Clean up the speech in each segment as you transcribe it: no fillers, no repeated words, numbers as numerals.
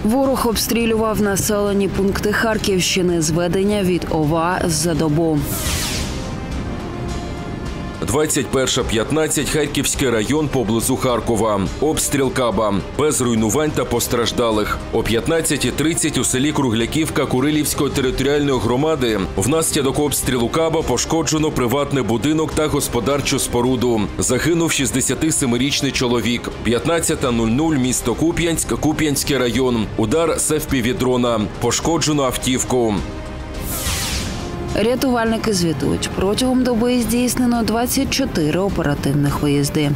Ворог обстрілював населені пункти Харківщини. Зведення від ОВА за добу. 21:15, Харківський район поблизу Харкова. Обстріл Каба. Без руйнувань та постраждалих. О 15:30 у селі Кругляківка Курилівської територіальної громади внаслідок обстрілу Каба пошкоджено приватний будинок та господарчу споруду. Загинув 67-річний чоловік. 15:00, місто Куп'янськ, Куп'янський район. Удар з FPV-дрона. Пошкоджено автівку. Рятувальники звітують, протягом доби здійснено 24 оперативних виїзди.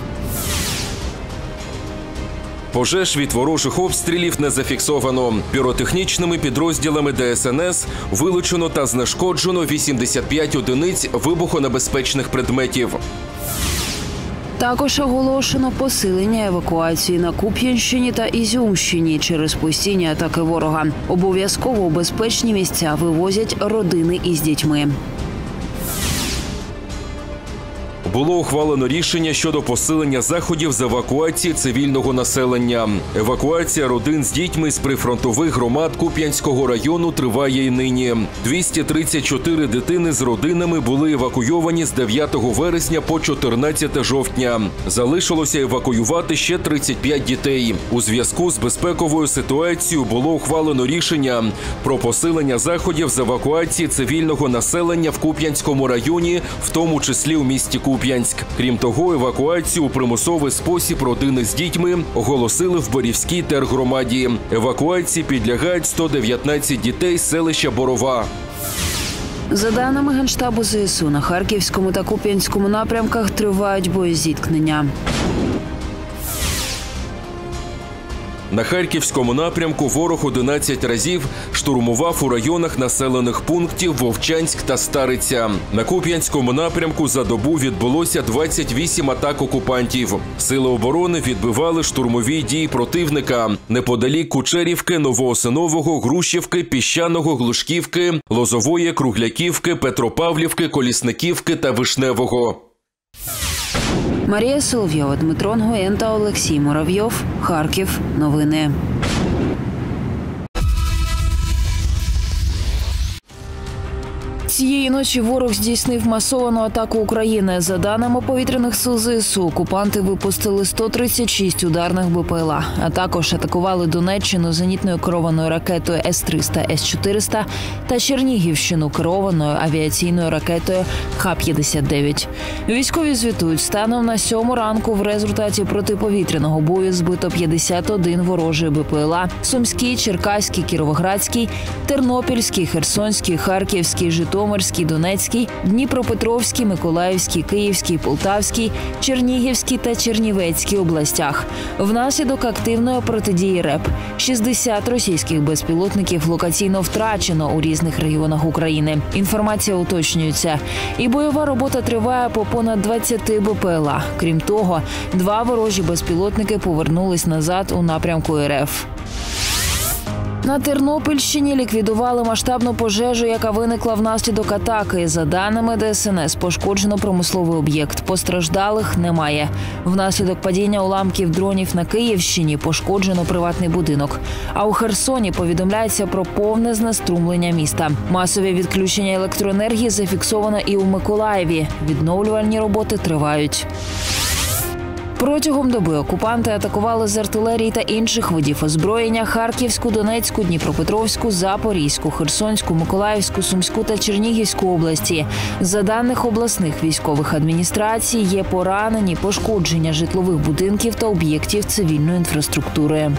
Пожеж від ворожих обстрілів не зафіксовано. Піротехнічними підрозділами ДСНС вилучено та знешкоджено 85 одиниць вибухонебезпечних предметів. Також оголошено посилення евакуації на Куп'янщині та Ізюмщині через постійні атаки ворога. Обов'язково у безпечні місця вивозять родини із дітьми. Було ухвалено рішення щодо посилення заходів з евакуації цивільного населення. Евакуація родин з дітьми з прифронтових громад Куп'янського району триває і нині. 234 дитини з родинами були евакуйовані з 9 вересня по 14 жовтня. Залишилося евакуювати ще 35 дітей. У зв'язку з безпековою ситуацією було ухвалено рішення про посилення заходів з евакуації цивільного населення в Куп'янському районі, в тому числі у місті Куп'янськ. Крім того, евакуацію у примусовий спосіб родини з дітьми оголосили в Борівській тергромаді. Евакуації підлягають 119 дітей з селища Борова. За даними Генштабу ЗСУ, на Харківському та Куп'янському напрямках тривають боєзіткнення. На Харківському напрямку ворог 11 разів штурмував у районах населених пунктів Вовчанськ та Стариця. На Куп'янському напрямку за добу відбулося 28 атак окупантів. Сили оборони відбивали штурмові дії противника неподалік Кучерівки, Новоосинового, Грушівки, Піщаного, Глушківки, Лозової, Кругляківки, Петропавлівки, Колісниківки та Вишневого. Марія Соловйова, Дмитро Нгоєн та Олексій Муравйов. Харків. Новини. Цієї ночі ворог здійснив масовану атаку України. За даними повітряних сил ЗСУ, окупанти випустили 136 ударних БПЛА, а також атакували Донеччину зенітною керованою ракетою С-300, С-400 та Чернігівщину керованою авіаційною ракетою Х-59. Військові звітують, станом на 7 ранку в результаті протиповітряного бою збито 51 ворожий БПЛА – Сумський, Черкаський, Кіровоградський, Тернопільський, Херсонський, Харківський, Житомирський, Донецький, Дніпропетровський, Миколаївський, Київський, Полтавський, Чернігівський та Чернівецький областях. Внаслідок активної протидії РЕБ 60 російських безпілотників локаційно втрачено у різних регіонах України. Інформація уточнюється. І бойова робота триває по понад 20 БПЛА. Крім того, 2 ворожі безпілотники повернулись назад у напрямку РФ. На Тернопільщині ліквідували масштабну пожежу, яка виникла внаслідок атаки. За даними ДСНС, пошкоджено промисловий об'єкт. Постраждалих немає. Внаслідок падіння уламків дронів на Київщині пошкоджено приватний будинок. А у Херсоні повідомляється про повне знеструмлення міста. Масові відключення електроенергії зафіксовано і у Миколаєві. Відновлювальні роботи тривають. Протягом доби окупанти атакували з артилерії та інших видів озброєння Харківську, Донецьку, Дніпропетровську, Запорізьку, Херсонську, Миколаївську, Сумську та Чернігівську області. За даних обласних військових адміністрацій, є поранені, пошкодження житлових будинків та об'єктів цивільної інфраструктури.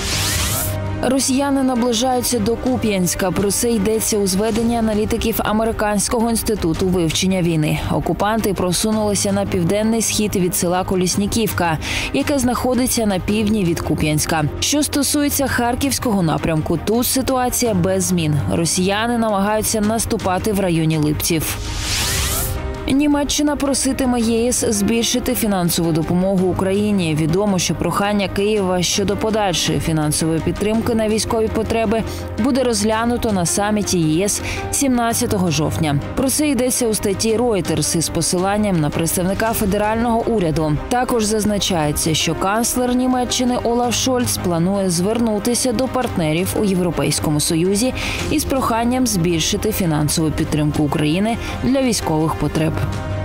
Росіяни наближаються до Куп'янська. Про це йдеться у зведенні аналітиків Американського інституту вивчення війни. Окупанти просунулися на південний схід від села Колісніківка, яке знаходиться на півдні від Куп'янська. Що стосується Харківського напрямку, тут ситуація без змін. Росіяни намагаються наступати в районі Липців. Німеччина проситиме ЄС збільшити фінансову допомогу Україні. Відомо, що прохання Києва щодо подальшої фінансової підтримки на військові потреби буде розглянуто на саміті ЄС 17 жовтня. Про це йдеться у статті Reuters із посиланням на представника федерального уряду. Також зазначається, що канцлер Німеччини Олаф Шольц планує звернутися до партнерів у Європейському Союзі із проханням збільшити фінансову підтримку України для військових потреб.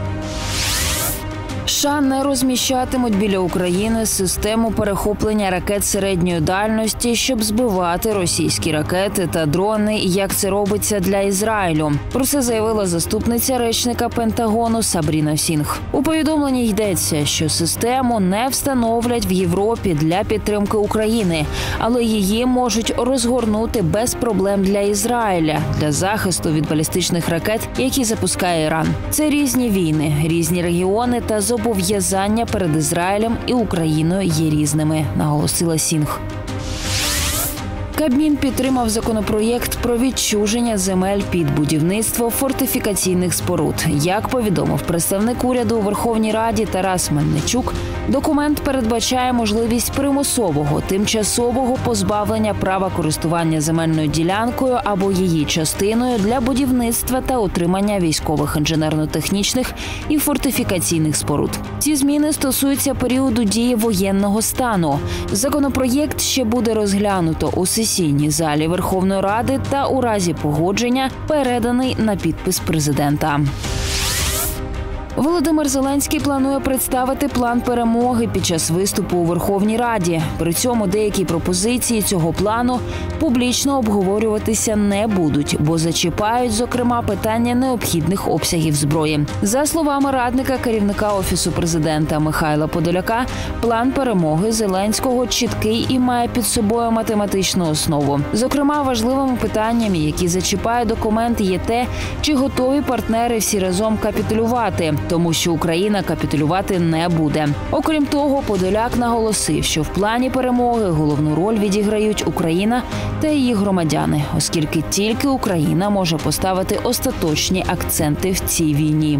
США не розміщатимуть біля України систему перехоплення ракет середньої дальності, щоб збивати російські ракети та дрони, як це робиться для Ізраїлю. Про це заявила заступниця речника Пентагону Сабріна Сінг. У повідомленні йдеться, що систему не встановлять в Європі для підтримки України, але її можуть розгорнути без проблем для Ізраїля, для захисту від балістичних ракет, які запускає Іран. Це різні війни, різні регіони та зобов'язання перед Ізраїлем і Україною є різними, наголосила Сінг. Кабмін підтримав законопроєкт про відчуження земель під будівництво фортифікаційних споруд. Як повідомив представник уряду у Верховній Раді Тарас Мельничук, документ передбачає можливість примусового, тимчасового позбавлення права користування земельною ділянкою або її частиною для будівництва та утримання військових інженерно-технічних і фортифікаційних споруд. Ці зміни стосуються періоду дії воєнного стану. Законопроєкт ще буде розглянуто у сесійній залі Верховної Ради та у разі погодження переданий на підпис президента. Володимир Зеленський планує представити план перемоги під час виступу у Верховній Раді. При цьому деякі пропозиції цього плану публічно обговорюватися не будуть, бо зачіпають, зокрема, питання необхідних обсягів зброї. За словами радника керівника Офісу президента Михайла Подоляка, план перемоги Зеленського чіткий і має під собою математичну основу. Зокрема, важливими питаннями, які зачіпає документ, є те, чи готові партнери всі разом капітулювати, тому що Україна капітулювати не буде. Окрім того, Подоляк наголосив, що в плані перемоги головну роль відіграють Україна та її громадяни, оскільки тільки Україна може поставити остаточні акценти в цій війні.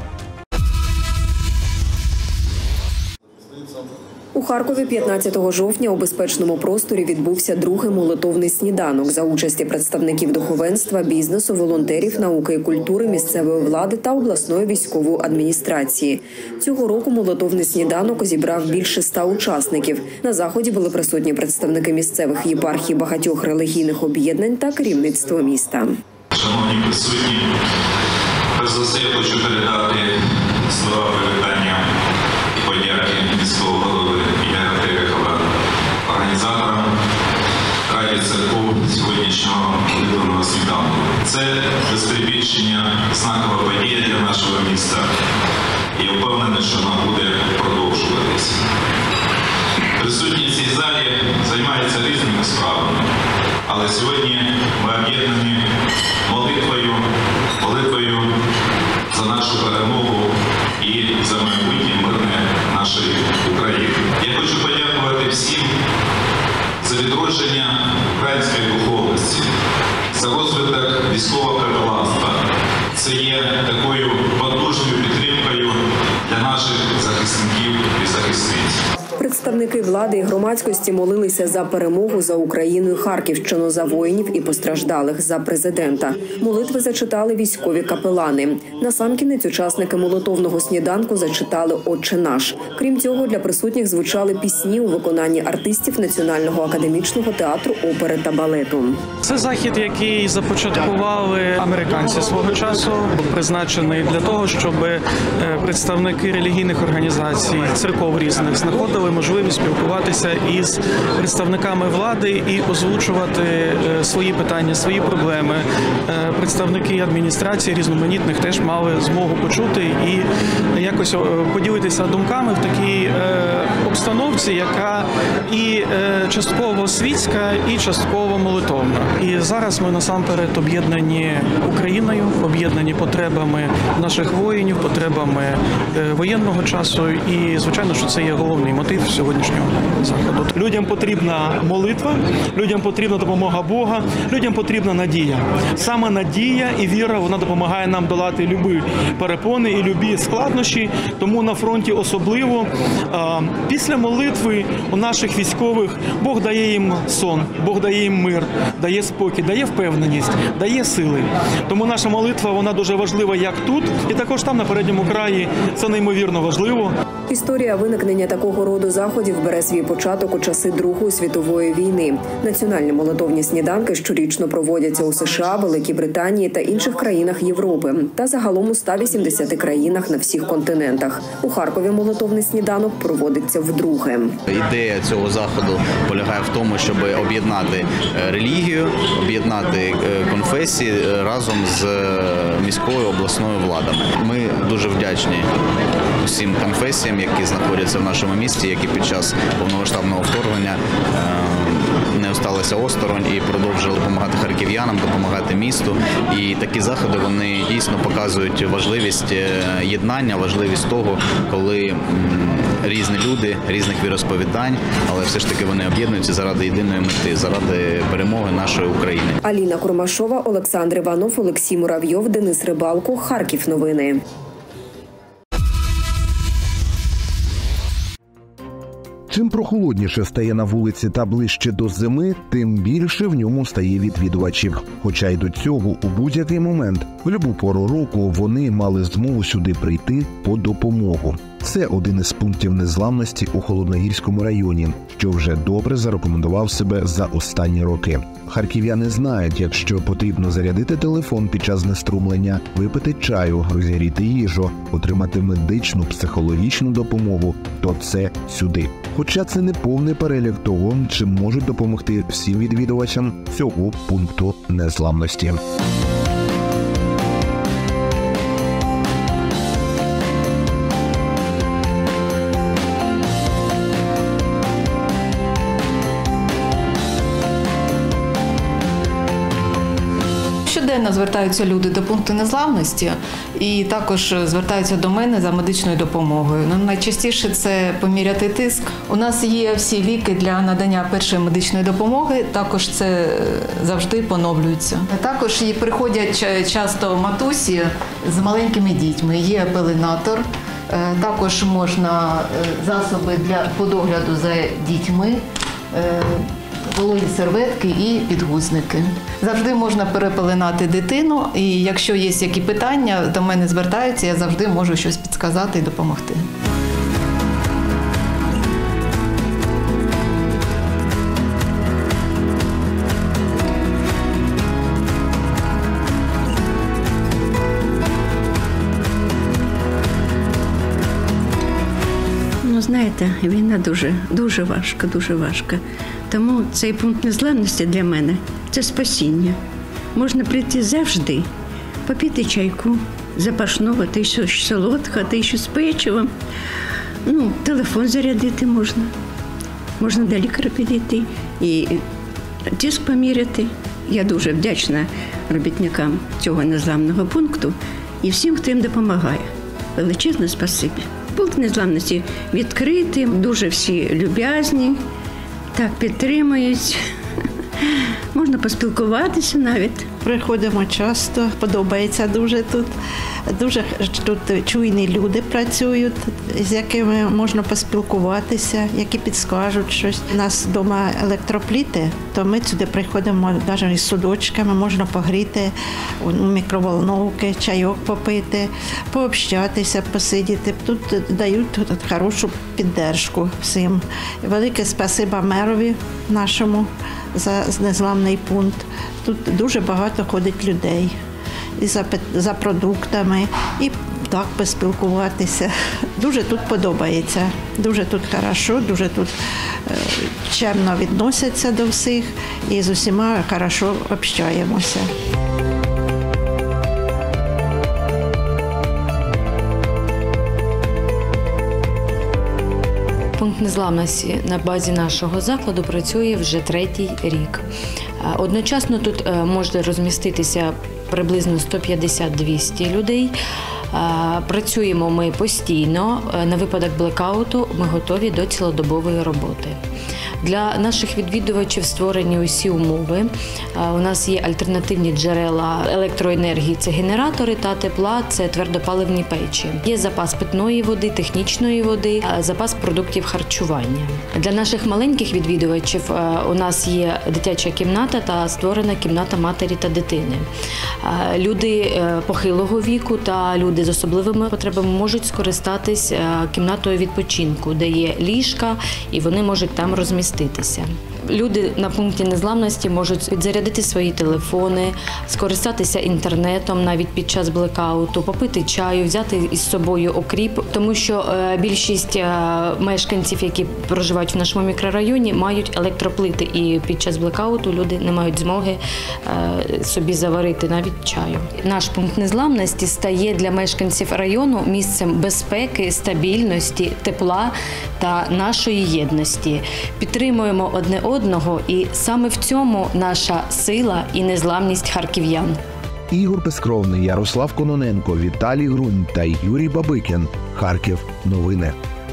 У Харкові 15 жовтня у безпечному просторі відбувся другий молитовний сніданок за участі представників духовенства, бізнесу, волонтерів, науки і культури, місцевої влади та обласної військової адміністрації. Цього року молитовний сніданок зібрав більше 100 учасників. На заході були присутні представники місцевих єпархій багатьох релігійних об'єднань та керівництво міста. Шановні присутні, перш за все я хочу передати слова привітання і подяки міського голови Ігоря Терехова, організаторам Раді церков сьогоднішнього молитовного сніданку. Це без перебільшення знакова подія для нашого міста. І я впевнений, що вона буде продовжуватися. Присутні в цій залі займаються різними справами, але сьогодні ми об'єднані молитвою за нашу перемогу і за майбутнє мирне нашої України. Я хочу подякувати всім за відродження української духовності, за розвиток військового капеланства. Це є такою потужною підтримкою для наших захисників і захисниць. Представники влади і громадськості молилися за перемогу, за Україну і Харківщину, за воїнів і постраждалих, за президента. Молитви зачитали військові капелани. Насамкінець учасники молитовного сніданку зачитали «Отче наш». Крім цього, для присутніх звучали пісні у виконанні артистів Національного академічного театру опери та балету. Це захід, який започаткували американці свого часу, призначений для того, щоб представники релігійних організацій, церков різних знаходили можливість спілкуватися із представниками влади і озвучувати свої питання, свої проблеми. Представники адміністрації різноманітних теж мали змогу почути і якось поділитися думками в такій обстановці, яка і частково світська, і частково молитовна. І зараз ми насамперед об'єднані Україною, об'єднані потребами наших воїнів, потребами воєнного часу. І, звичайно, що це є головний мотив мотив сьогоднішнього заходу. Людям потрібна молитва, людям потрібна допомога Бога, людям потрібна надія. Саме надія і віра, вона допомагає нам долати любі перепони і любі складнощі, тому на фронті особливо. Після молитви у наших військових Бог дає їм сон, Бог дає їм мир, дає спокій, дає впевненість, дає сили. Тому наша молитва, вона дуже важлива як тут, і також там на передньому краї. Це неймовірно важливо. Історія виникнення такого роду заходів бере свій початок у часи Другої світової війни. Національні молитовні сніданки щорічно проводяться у США, Великій Британії та інших країнах Європи, та загалом у 180 країнах на всіх континентах. У Харкові молитовний сніданок проводиться вдруге. Ідея цього заходу полягає в тому, щоб об'єднати релігію, об'єднати конфесії разом з міською обласною владами. Ми дуже вдячні усім конфесіям, які знаходяться в нашому місті, які під час повномасштабного вторгнення не осталися осторонь і продовжили допомагати харків'янам, допомагати місту. І такі заходи, вони дійсно показують важливість єднання, важливість того, коли різні люди, різних віросповідань, але все ж таки вони об'єднуються заради єдиної мети, заради перемоги нашої України. Аліна Курмашова, Олександр Іванов, Олексій Муравйов, Денис Рибалко. Харків новини. Чим прохолодніше стає на вулиці та ближче до зими, тим більше в ньому стає відвідувачів. Хоча й до цього у будь-який момент, в любу пору року, вони мали змогу сюди прийти по допомогу. Це один із пунктів незламності у Холодногірському районі, що вже добре зарекомендував себе за останні роки. Харків'яни знають, якщо потрібно зарядити телефон під час знеструмлення, випити чаю, розігріти їжу, отримати медичну, психологічну допомогу, то це сюди. Хоча це не повний перелік того, чим можуть допомогти всім відвідувачам цього пункту незламності. Щоденно звертаються люди до пункту незламності і також звертаються до мене за медичною допомогою. Найчастіше це поміряти тиск. У нас є всі ліки для надання першої медичної допомоги, також це завжди поновлюється. Також приходять часто матусі з маленькими дітьми, є пеленатор, також можна засоби по догляду за дітьми, вологі серветки і підгузники. Завжди можна перепеленати дитину, і якщо є які питання, до мене звертаються, я завжди можу щось підказати і допомогти. Знаєте, війна дуже важка. Тому цей пункт незламності для мене – це спасіння. Можна прийти завжди, попити чайку, запашного, та й щось солодке, та й щось з печивом. Телефон зарядити можна. Можна до лікаря підійти і тиск поміряти. Я дуже вдячна робітникам цього незламного пункту і всім, хто їм допомагає. Величезне спасибі. Пункт незламності відкритий, дуже всі люб'язні, так підтримують. Можна поспілкуватися навіть. Приходимо часто, подобається дуже тут. Дуже тут чуйні люди працюють, з якими можна поспілкуватися, які підскажуть щось. У нас вдома електропліти, то ми сюди приходимо навіть із судочками, можна погріти у мікроволновки, чайок попити, пообщатися, посидіти. Тут дають хорошу підтримку всім. Велике спасибо мерові нашому за незламний пункт. Тут дуже багато ходить людей. І за продуктами, і так поспілкуватися. Дуже тут подобається, дуже тут хорошо, дуже тут чемно відносяться до всіх і з усіма хорошо общаємося. Пункт незламності на базі нашого закладу працює вже 3-й рік. Одночасно тут може розміститися приблизно 150-200 людей. Працюємо ми постійно. На випадок блекауту ми готові до цілодобової роботи. Для наших відвідувачів створені усі умови. У нас є альтернативні джерела електроенергії – це генератори, та тепла – це твердопаливні печі. Є запас питної води, технічної води, запас продуктів харчування. Для наших маленьких відвідувачів у нас є дитяча кімната та створена кімната матері та дитини. Люди похилого віку та люди з особливими потребами можуть скористатись кімнатою відпочинку, де є ліжка і вони можуть там розміститися. Люди на пункті незламності можуть підзарядити свої телефони, скористатися інтернетом навіть під час блекауту, попити чаю, взяти із собою окріп, тому що більшість мешканців, які проживають в нашому мікрорайоні, мають електроплити, і під час блекауту люди не мають змоги собі заварити навіть чаю. Наш пункт незламності стає для мешканців району місцем безпеки, стабільності, тепла та нашої єдності. Підтримуємо одне одного, і саме в цьому наша сила і незламність харків'ян. Ігор Безкровний, Ярослав Кононенко, Віталій Грунь та Юрій Бабикін. Харків. Новини.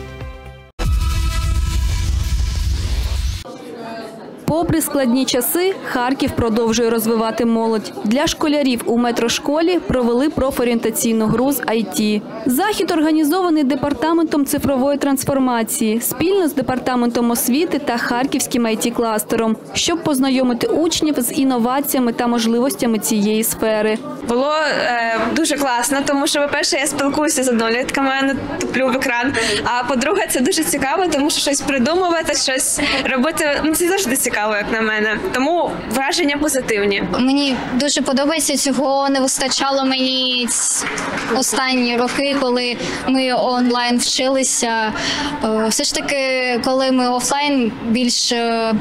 Попри складні часи, Харків продовжує розвивати молодь. Для школярів у метрошколі провели профорієнтаційну гру з IT. Захід організований Департаментом цифрової трансформації спільно з Департаментом освіти та Харківським IT-кластером, щоб познайомити учнів з інноваціями та можливостями цієї сфери. Було дуже класно, тому що, по-перше, я спілкуюся з однолітками, я не туплю в екран, а по-друге, це дуже цікаво, тому що щось придумувати, щось робити, це завжди цікаво, як на мене. Тому враження позитивні. Мені дуже подобається, цього не вистачало мені останні роки, коли ми онлайн вчилися. Все ж таки, коли ми офлайн, більш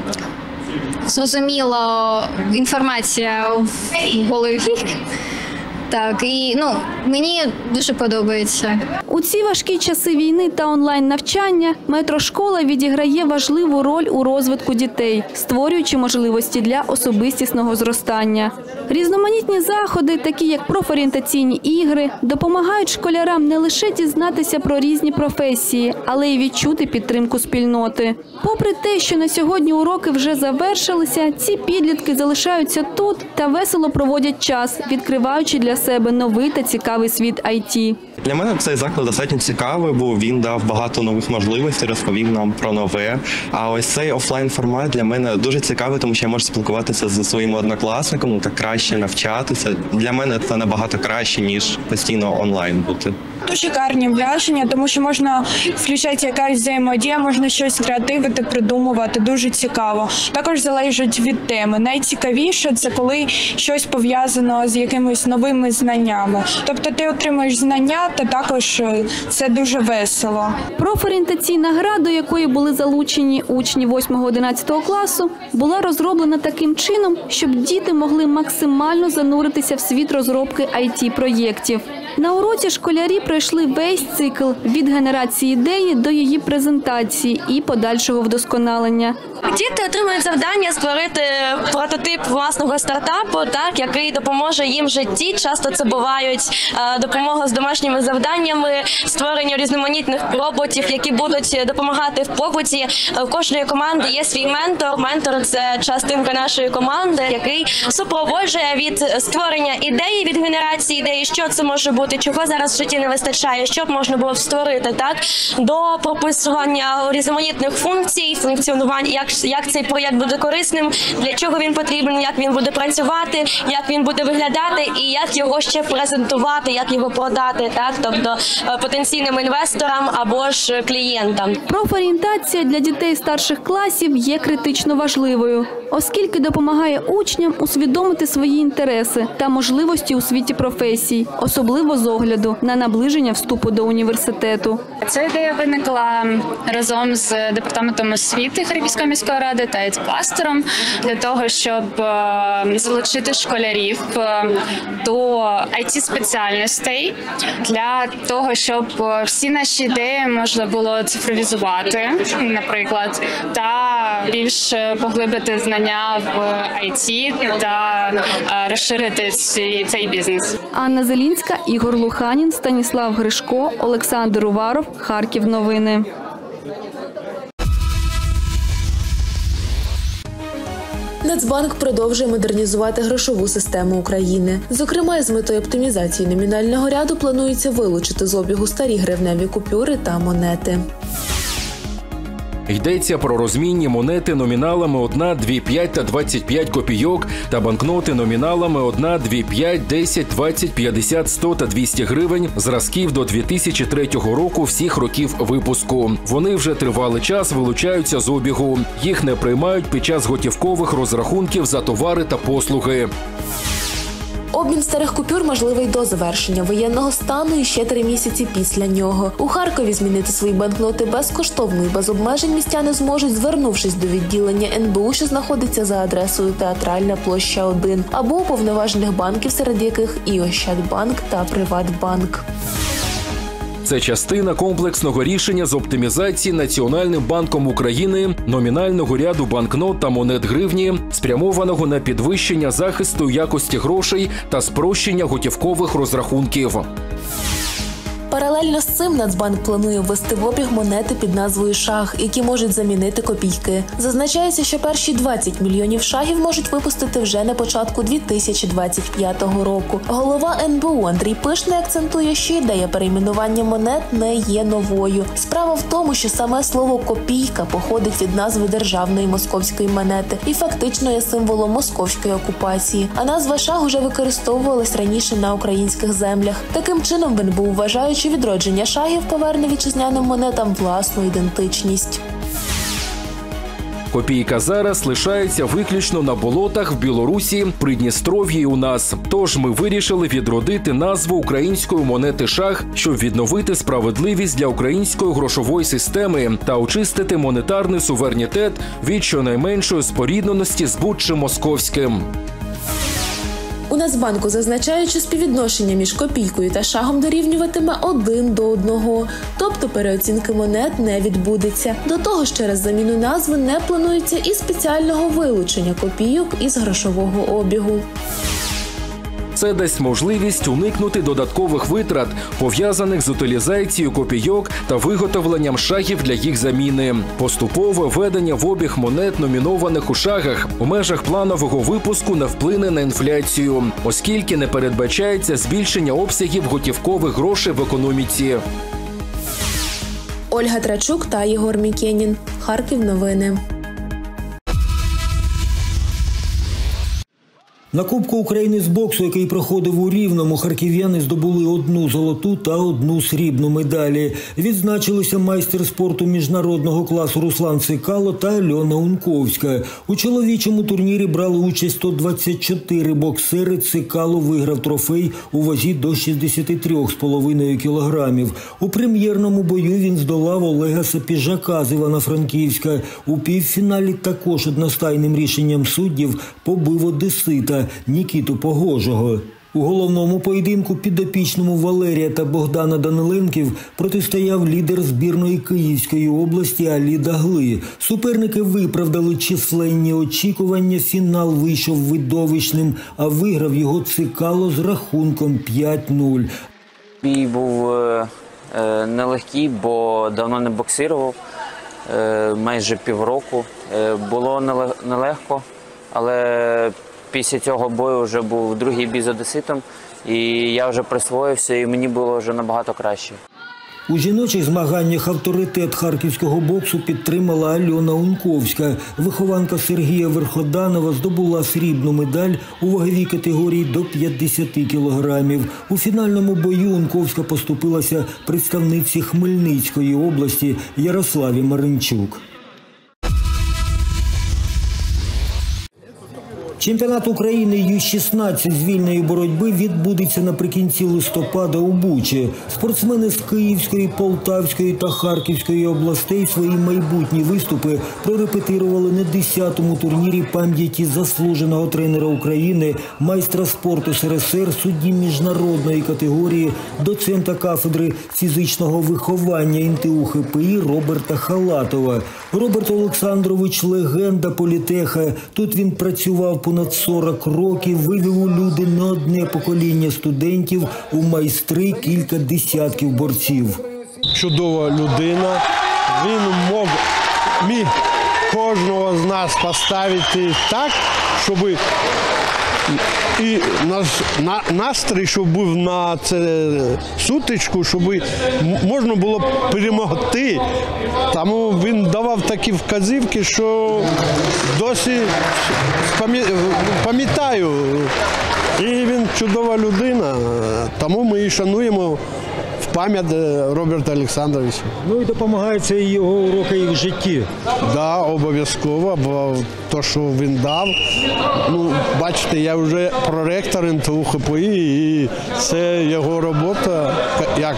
зрозуміла інформація в голові. Так, і мені дуже подобається. У ці важкі часи війни та онлайн-навчання метрошкола відіграє важливу роль у розвитку дітей, створюючи можливості для особистісного зростання. Різноманітні заходи, такі як профорієнтаційні ігри, допомагають школярам не лише дізнатися про різні професії, але й відчути підтримку спільноти. Попри те, що на сьогодні уроки вже завершилися, ці підлітки залишаються тут та весело проводять час, відкриваючи для себе новий та цікавий світ IT. Для мене цей заклад достатньо цікавий, бо він дав багато нових можливостей, розповів нам про нове. А ось цей офлайн-формат для мене дуже цікавий, тому що я можу спілкуватися зі своїми однокласниками та краще навчатися. Для мене це набагато краще, ніж постійно онлайн бути. Дуже гарні враження, тому що можна включати якась взаємодія, можна щось креативити, придумувати, дуже цікаво. Також залежить від теми. Найцікавіше – це коли щось пов'язано з якимись новими знаннями. Тобто ти отримуєш знання, та також це дуже весело. Профорієнтаційна гра, до якої були залучені учні 8-11 класу, була розроблена таким чином, щоб діти могли максимально зануритися в світ розробки IT-проєктів. На уроці школярі пройшли весь цикл від генерації ідеї до її презентації і подальшого вдосконалення. Діти отримують завдання створити прототип власного стартапу, який допоможе їм в житті. Часто це бувають допомога з домашніми завданнями, створення різноманітних роботів, які будуть допомагати в побуті. У кожної команди є свій ментор. Ментор – це частинка нашої команди, який супроводжує від створення ідеї, від генерації ідеї, що це може бути, чого зараз в житті не вистачає, що б можна було створити, до прописування різноманітних функцій, функціонування, як цей проєкт буде корисним, для чого він потрібен, як він буде працювати, як він буде виглядати і як його ще презентувати, як його продати, тобто потенційним інвесторам або ж клієнтам. Профорієнтація для дітей старших класів є критично важливою, оскільки допомагає учням усвідомити свої інтереси та можливості у світі професій, особливо з огляду на наближення вступу до університету. Ця ідея виникла разом з Департаментом освіти Харківської міської ради та IT-кластером для того, щоб залучити школярів до IT-спеціальностей, для того, щоб всі наші ідеї можна було цифровізувати, наприклад, та більш поглибити знання в IT та розширити цей бізнес. Анна Зелінська, Ігор Ігор Луханін, Станіслав Гришко, Олександр Уваров, Харків новини. Нацбанк продовжує модернізувати грошову систему України. Зокрема, з метою оптимізації номінального ряду планується вилучити з обігу старі гривневі купюри та монети. Йдеться про розмінні монети номіналами 1, 2, 5 та 25 копійок та банкноти номіналами 1, 2, 5, 10, 20, 50, 100 та 200 гривень зразків до 2003 року всіх років випуску. Вони вже тривалий час вилучаються з обігу. Їх не приймають під час готівкових розрахунків за товари та послуги. Обмін старих купюр можливий до завершення воєнного стану і ще 3 місяці після нього. У Харкові змінити свої банкноти безкоштовно і без обмежень містяни зможуть, звернувшись до відділення НБУ, що знаходиться за адресою Театральна площа 1, або уповноважених банків, серед яких і Ощадбанк та Приватбанк. Це частина комплексного рішення з оптимізації Національним банком України номінального ряду банкнот та монет гривні, спрямованого на підвищення захисту якості грошей та спрощення готівкових розрахунків. Паралельно з цим Нацбанк планує ввести в обіг монети під назвою «Шах», які можуть замінити копійки. Зазначається, що перші 20 мільйонів шахів можуть випустити вже на початку 2025 року. Голова НБУ Андрій Пишний акцентує, що ідея перейменування монет не є новою. Справа в тому, що саме слово «копійка» походить від назви державної московської монети і фактично є символом московської окупації. А назва «Шах» уже використовувалась раніше на українських землях. Таким чином, в НБУ вважають, що відродження шахів поверне вітчизняним монетам власну ідентичність. Копійка зараз лишається виключно на болотах в Білорусі, Придністров'ї і у нас. Тож ми вирішили відродити назву української монети «Шах», щоб відновити справедливість для української грошової системи та очистити монетарний суверенітет від щонайменшої спорідненості з будь-чим московським. У Нацбанку зазначають, що співвідношення між копійкою та шагом дорівнюватиме 1 до 1, тобто переоцінки монет не відбудеться. До того ж, через заміну назви не планується і спеціального вилучення копійок із грошового обігу. Це дасть можливість уникнути додаткових витрат, пов'язаних з утилізацією копійок та виготовленням шагів для їх заміни. Поступове введення в обіг монет, номінованих у шагах, у межах планового випуску не вплине на інфляцію, оскільки не передбачається збільшення обсягів готівкових грошей в економіці. Ольга Трачук та Єгор Мікенін. Харків новини. На Кубку України з боксу, який проходив у Рівному, харків'яни здобули 1 золоту та 1 срібну медалі. Відзначилися майстер спорту міжнародного класу Руслан Цикало та Альона Унковська. У чоловічому турнірі брали участь 124 боксери. Цикало виграв трофей у вазі до 63,5 кілограмів. У прем'єрному бою він здолав Олега Сапіжака з Івано-Франківська. У півфіналі також одностайним рішенням суддів побив одесита Нікіту Погожого. У головному поєдинку підопічному Валерія та Богдана Даниленків протистояв лідер збірної Київської області Алі Дагли. Суперники виправдали численні очікування, фінал вийшов видовищним, а виграв його Цикало з рахунком 5-0. Бій був нелегкий, бо давно не боксував, майже півроку. Було нелегко, але після цього бою вже був другий бій з одеситом, і я вже присвоївся, і мені було вже набагато краще. У жіночих змаганнях авторитет харківського боксу підтримала Альона Унковська. Вихованка Сергія Верходанова здобула срібну медаль у ваговій категорії до 50 кілограмів. У фінальному бою Унковська поступилася представниці Хмельницької області Ярославі Маринчук. Чемпіонат України Ю-16 з вільної боротьби відбудеться наприкінці листопада у Бучі. Спортсмени з Київської, Полтавської та Харківської областей свої майбутні виступи прорепетирували на 10-му турнірі пам'яті заслуженого тренера України, майстра спорту СРСР, судді міжнародної категорії, доцента кафедри фізичного виховання НТУ ХПІ Роберта Халатова. Роберт Олександрович – легенда політеха. Тут він працював по понад 40 років вивів у люди не одне покоління студентів, у майстри кілька десятків борців. Чудова людина, він міг кожного з нас поставити так, щоб і настрій, щоб був на це сутичку, щоб можна було перемогти. Тому він давав такі вказівки, що досі пам'ятаю. І він чудова людина, тому ми і шануємо в пам'ять Роберта Олександровича. Ну і допомагаються і його уроки і в житті. Так, да, обов'язково, бо те, що він дав, ну, бачите, я вже проректор НТУ ХПІ, і це його робота, як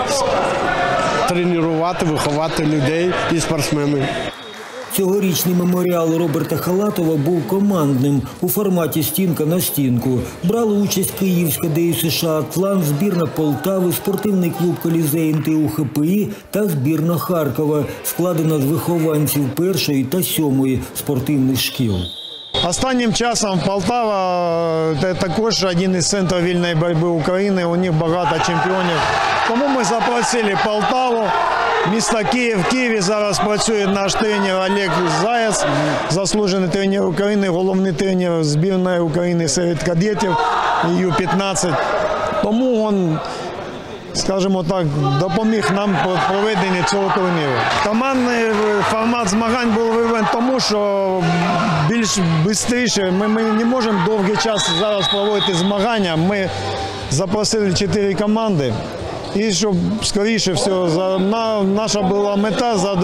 тренувати, виховати людей і спортсменів. Цьогорічний меморіал Роберта Халатова був командним у форматі стінка на стінку. Брали участь Київська ДЮСШ «Атлант», збірна Полтави, спортивний клуб «Колізей» НТУ ХПІ та збірна Харкова, складена з вихованців 1-ї та 7-ї спортивних шкіл. Останнім часом Полтава – це також один із центрів вільної боротьби України, у них багато чемпіонів. Тому ми запросили Полтаву, місто Київ. В Києві зараз працює наш тренер Олег Заяц, заслужений тренер України, головний тренер збірної України серед кадетів Ю-15. Тому він, скажімо так, допоміг нам при проведенні цього турніру. Командний формат змагань був виведений тому, що більш швидше ми не можемо довгий час зараз проводити змагання. Ми запросили 4 команди. І щоб скоріше все, наша була мета за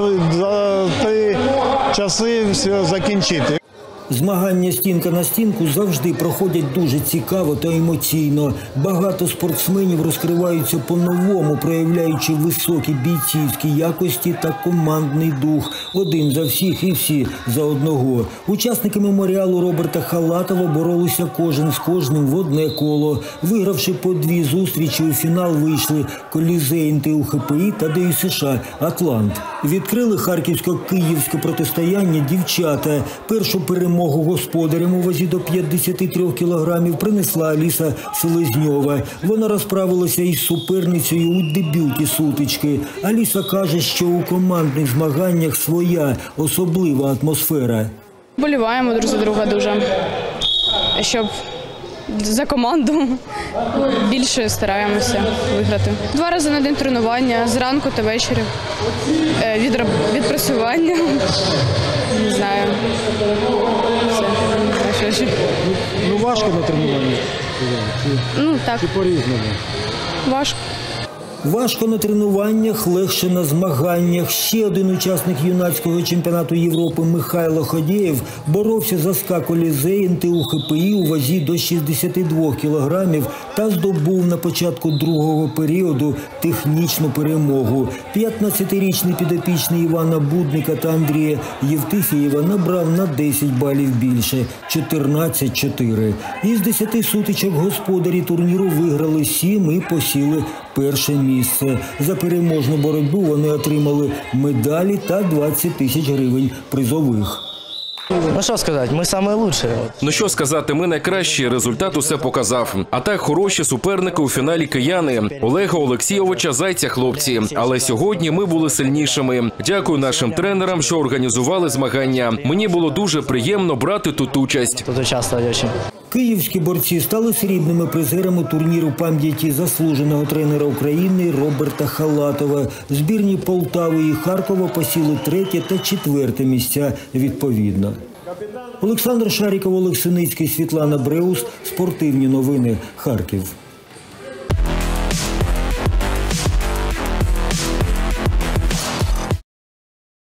3 часи все закінчити. Змагання стінка на стінку завжди проходять дуже цікаво та емоційно. Багато спортсменів розкриваються по-новому, проявляючи високі бійцівські якості та командний дух. Один за всіх і всі за одного. Учасники меморіалу Роберта Халатова боролися кожен з кожним в одне коло. Вигравши по 2 зустрічі, у фінал вийшли Колізей НТУ ХПІ та ДЮСШ «Атлант». Відкрили харківсько-київське протистояння дівчата. Першу перемогу господарям у вазі до 53 кілограмів принесла Аліса Селезньова. Вона розправилася із суперницею у дебюті сутички. Аліса каже, що у командних змаганнях своя особлива атмосфера. Боліваємо друг за друга дуже, щоб за команду більше стараємося виграти. 2 рази на день тренування, зранку та ввечері, відпрацювання, не знаю. Все. Ну важко на тренуванні? Ну так. Чи по-різному? Важко. Важко на тренуваннях, легше на змаганнях. Ще один учасник юнацького чемпіонату Європи Михайло Ходєєв боровся за СКА «Колізей» НТУ ХПІ у вазі до 62 кілограмів та здобув на початку другого періоду технічну перемогу. 15-річний підопічний Івана Будника та Андрія Євтифієва набрав на 10 балів більше – 14-4. Із 10 сутичок господарі турніру виграли 7 і посіли перше місце. За переможну боротьбу вони отримали медалі та 20 тисяч гривень призових. Ну що сказати, ми найкращі. Ну що сказати, ми найкращі, результат усе показав. А так хороші суперники у фіналі кияни. Олега Олексійовича Зайця хлопці. Але сьогодні ми були сильнішими. Дякую нашим тренерам, що організували змагання. Мені було дуже приємно брати тут участь. Тут участвовали дуже. Київські борці стали срібними призерами турніру пам'яті заслуженого тренера України Роберта Халатова. Збірні Полтави і Харкова посіли 3 та 4 місця відповідно. Олександр Шаріков, Олег Синицький, Світлана Бреус. Спортивні новини. Харків.